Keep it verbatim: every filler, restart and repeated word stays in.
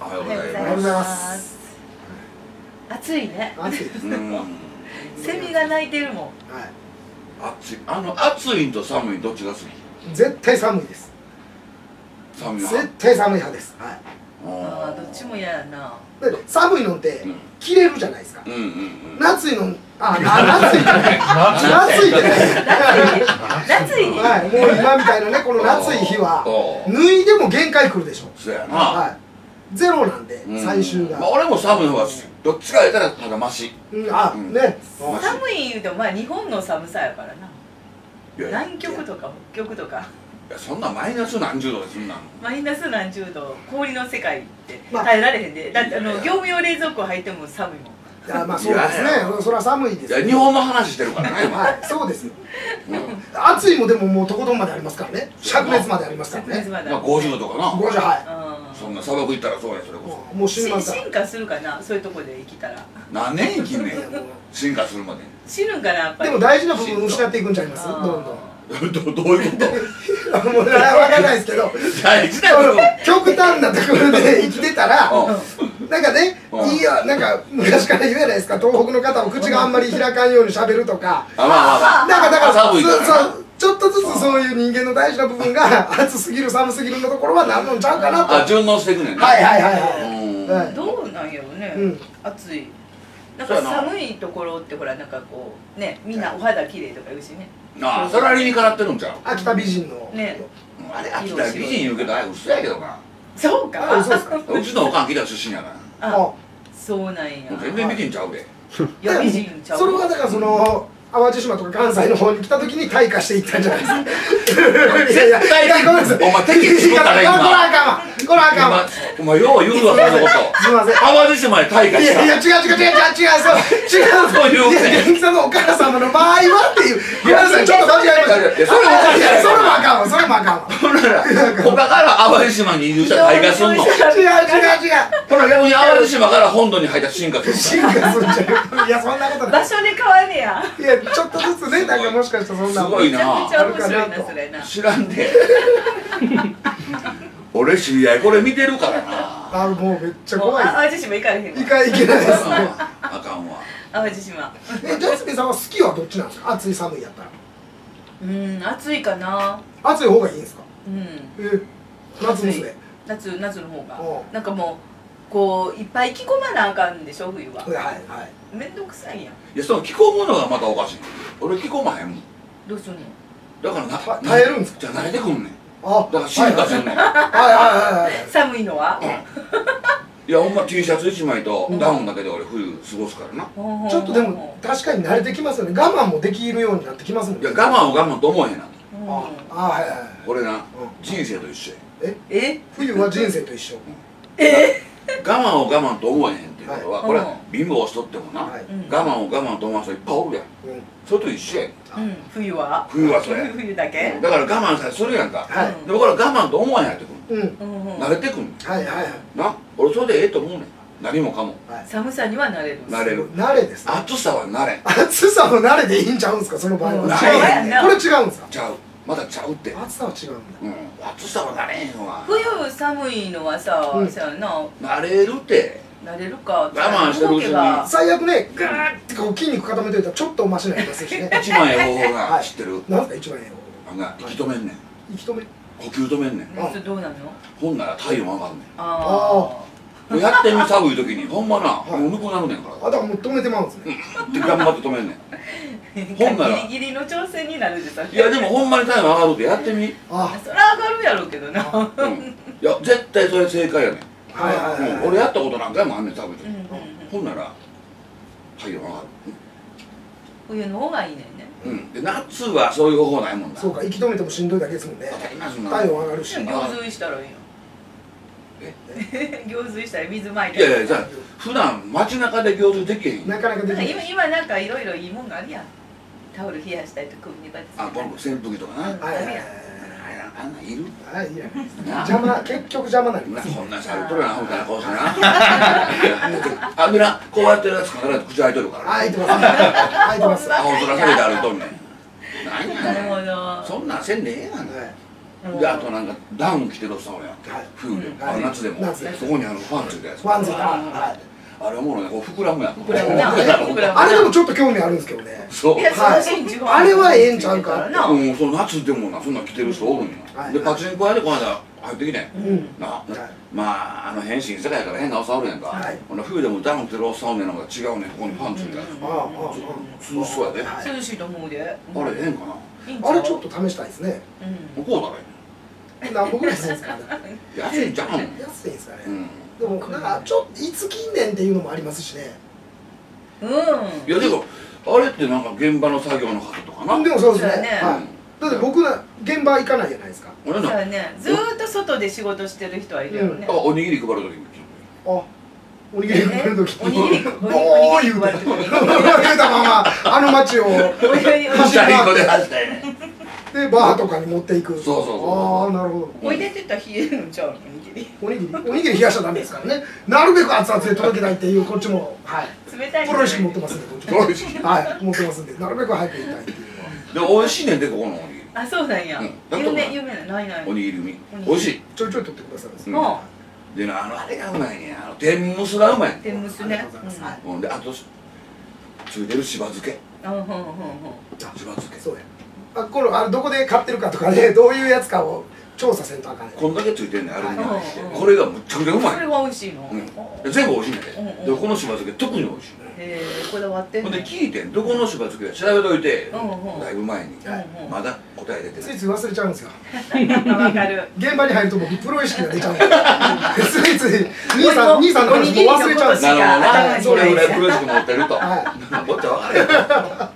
おはようございおはようます。 ございます。 暑いね。 暑いですね。 うん。 セミが鳴いてるもん。 はい。 暑い。あの暑いと寒いどっちが好き？ 絶対寒いです。 寒い派。 絶対寒い派です。はい。 ああ、どっちも嫌やな。 で寒いのってうん着れるじゃないですか。 うんうんうん。 夏いの、あ、な夏いじゃない。夏いじゃない。 夏いに。 はい。もう今みたいなね、この夏い日はおー脱いでも限界来るでしょ。 そうやな。 はい。ゼロなんでうん最終が。 まあ俺も寒い方がどっちか言ったらまだマシ。 うん、あ、 うんね。 マシ寒い言うてもまあ日本の寒さやからな。 いやいや南極とか北極とかいやそんなマイナス何十度ですんなん。 マイナス何十度氷の世界ってまあ耐えられへんで。だってあのいやいや業務用冷蔵庫入っても寒いもん。 いや、まあそうですね。そりゃ寒いですよ。 いや日本の話してるからね。今はい、そうですよ。 うん暑いもでももうとことんまでありますからね。灼熱までありますからね。 まだまあごじゅうどとかな。 ごじゅう、はうそんな砂漠行ったらそうやそれこい。もう死ん。 にますから。 し進化するかな、そういうとこで生きたら。 そ。何年生きんねん。進化するまで。 死ぬんかなやっぱり。 でも大事な部分失っていくんちゃいます。どんどん。 どどういうこともうわからないですけど、 大事だよ。 極端なところで生きてたら、 うなんかね、 うんいいよ、なんか昔から言うじゃないですか、東北の方も口があんまり開かんようにしゃべるとか、 あまあまあまあ。 なんかだから寒いからなそうそうちょっとずつそういう人間の大事な部分が暑すぎる寒すぎるのところはなんのんちゃうかなと。 あ順応していくねんな。 はいはいはいうんはい。はいどうなんやろね、 うん暑いなんか寒いところってほらなんかこうねみんなお肌綺麗とか言うしねああそれは理にかなってるんちゃう。 秋田美人の。 ねあれ秋田美人言うけどあれ嘘やけどな。 そうかあそうですか。 うちのおかん秋田出身やからあそうなんやもう全然美人ちゃうで。 いや美人ちゃうそれはだからその淡路島とか関西の方に来た時に退化していったんじゃないですか。いやいや絶対いやごめんなさい。 お前敵作ったねいやこれあ今。 かんわ。これあかんわ。 お前よう言うわそんなこと。 すみません。 淡路島で退化した。 いやいや違う違う違う違う違うそう違うそういういや元気さんのお母様の場合はっていうごめんなさいちょっと間違えました。 いやそれもおかしいやろそれもあかんわそれもあかんわ。 ほんなら他から淡路島に移住したら退化すんの。 違う違う違う。 ほら逆に淡路島から本土に入ったら進化する進化するんじゃない。いやそんなことない。 場所で変わんねやいやちょっとずつねなんかもしかしたらそんなすごいなめちゃくちゃ面白いなそれな知らんで俺知り合いこれ見てるからな。 あもうめっちゃもう怖い。 淡路島行かれへんわいかいけないですね。 あかんわ。 淡路島えジャスミンさんは好きはどっちなんですか。暑い寒いやったら。 うん暑いかな暑い方がいいんですか。 うんえ夏娘。 夏夏の方がうなんかもうこういっぱい着込まなあかんでしょ冬ははいはい。 めんどくさいやんいやその着込むのがまたおかしい。俺着込まへんもん。 どうすんのだからなた耐えるんですか。 じゃあ慣れてくんねん。 あだから進化すんねん。 はいはいはいはい。 寒いのはいやほんま T シャツいちまいとダウンだけで俺冬過ごすからな。 ちょっとでも確かに慣れてきますよね。我慢もできるようになってきますもんね。 いや我慢を我慢と思えへんな。 ああはいはいはい。 これな人生と一緒や。 ええ冬は人生と一緒。 え我慢を我慢と思えへんっていうことは、 はいこれは貧乏しとってもな、 はいうん我慢を我慢と思う人いっぱいおるやん。 うんそれと一緒やん。 うん冬は冬はそれ冬だけだから我慢さえするやんか。 はいでもこれは我慢と思えへんやってくる。 うんうんうん慣れてくんねんはいはいはい。 な。俺それでええと思うねん。何もかも。 はい寒さにはなれる慣れる慣れですね。 暑さは慣れん。 暑さも慣れでいいんちゃうんですかその場合は。 うんない違うやんこれ違うんですか。 ちゃう。まだちゃうって。 暑さは違うんだ。 うん。暑さは慣れへんわ。 冬寒いのはさ、 うんそうやな慣れるって。 なれるか我慢してるうちに動けば最悪ねガーってこう筋肉固めといたらちょっとマシになりますしね。 一番ええ方法はない知ってる。 なんすか一番ええあんな息止めんねん。 の。息止め。 呼吸止めんねん。 あそれどうなのほんなら体温上がんねん。 あやってみ寒い時にほんまな、 はいもうぬくなるねんからあだからもう止めてまうんですね。 って頑張って止めんねん。 あほんならギリギリの挑戦になるでさいやでもほんまに体温上がるってやってみ。 あそりゃ上がるやろうけどなうん。いや絶対それ正解やねん。 はいはいはいうん俺やったこと何回もあんねん寒い時うんうんうんほんなら体温上が冬の方がいいねんねる。うんで夏はそういう方法ないもんな。 そうか息止めてもしんどいだけですもんね。 当たり前そんな。 体温上がるし。 行水したらいいえよ行水したら水まいいてやいやじゃあ普段街中で行水できへん。 なかなかできない。 今今なんかいろいろいいもんがあるやんタオル冷やしたりとか首にバッてあこの扇風機とかな。 うんはいはいはいあんなんいる。 はいいやな邪魔結局邪魔なりなます。 こんなんされとるやなみたいな顔してな。あみんなこうやってるやつ必ず口開いとるから。 開いてます。開いてます。は青空下げて歩いとんねん。何やなるねん。 ほどそんなんせんでええがな。 い。 であとなんかダウン着てるおっさんおるやん、 はい冬で、 はいあ夏でも夏でそこにあのファンついたやつ、 ファンズが、はい、 あれおもろいね、こう膨らむやん、 膨らむな膨らむあれでもちょっと興味あるんですけどね。 そういやそのシーン違うあれはええんちゃうかなうん、その夏でもな、そんなん着てる人おるんよ、 はいでパチンコ屋でこの間入ってきてん、 うんな、 はいまああの変身世界やから変なおっさんおるやんか、 はいほんな冬でもダウン着てるおっさんおんねんのが違うねん、ここにパンツみたいな、 ああああ涼しそうやで、 はい涼しいと思うであれええんかな、 あれちょっと試したいですね。 うんこうだね、 何本ぐらいするんですかね。 安いじゃん、 安いんですかね。 うんでもなんかちょっといつ近年っていうのもありますしね。 うんいやでもあれってなんか現場の作業の方とかな、 でもそうですね。 そうやねはい。だって僕ら現場行かないじゃないですか。 俺な、 そうやねずーっと外で仕事してる人はいるよねあおにぎり配る時にあ、おにぎり配る時おにぎりボおー言うてにぎり配る時に言うたままあの街をおにぎりおにぎり走ったりこで走ったりね、 でバーとかに持っていく。 そうそうそうああ、なるほど。 おいでって言ったら冷えるんちゃうのおにぎりおにぎりおにぎり冷やしちゃダメですからね。なるべく熱々で届けたいっていうこっちもはい。 冷たいプロ意識持ってますんでこっちも。 プロ意識はい持ってますんでなるべく早く行きたいっていうのは。 で美味しいねんでここのおにぎり、 あそうなんやうん有名有名なないないおにぎり海おにぎり美味しい、 ちょいちょい取ってくださいます。 うんもでなあのあれがうまいねん、あの天むすがうまいねう天むすねありがとうございますはいん、うん、であとついてるしば漬け、 うんうんうんうんしば漬けそうや。あこのあれどこで買ってるかとかねどういうやつかを調査せんとあかんねん。 こんだけついてんねんアルミニウムって、 うんうんこれがむっちゃくちゃうまい、 それが美味しいのうん、で全部美味しいんだけど、 うんうんでこのしば漬け特に美味しい、 へえこだわってんほんので聞いてんどこのしば漬け調べといて、 うんうんだいぶ前に、 はいうんうんまだ答え出てないついつい忘れちゃうんですよ。 わかる現場に入ると僕プロ意識が出ちゃうんでついつい兄さん兄さんの話も忘れちゃうんですよ。 なるほどな、 はいそれぐらいプロ意識持ってると、 はもっと分かれよ